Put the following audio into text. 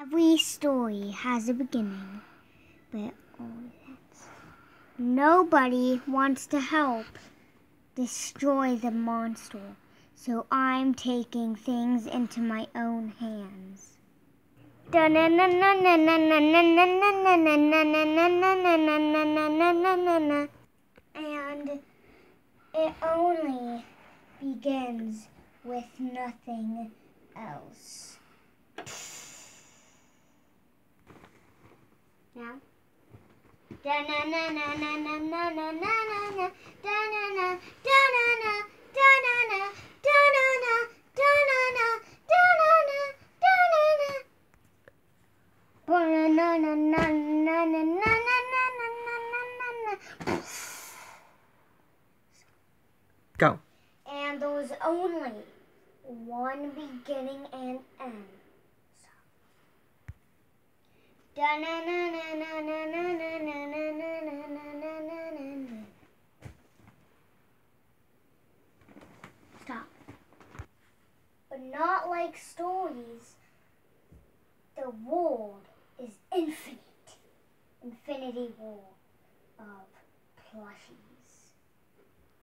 Every story has a beginning, but nobody wants to help destroy the monster, so I'm taking things into my own hands. And it only begins with nothing else. Now? Go. And there was only one beginning and end. Stop. But not like stories. The world is infinite. Infinity world of plushy.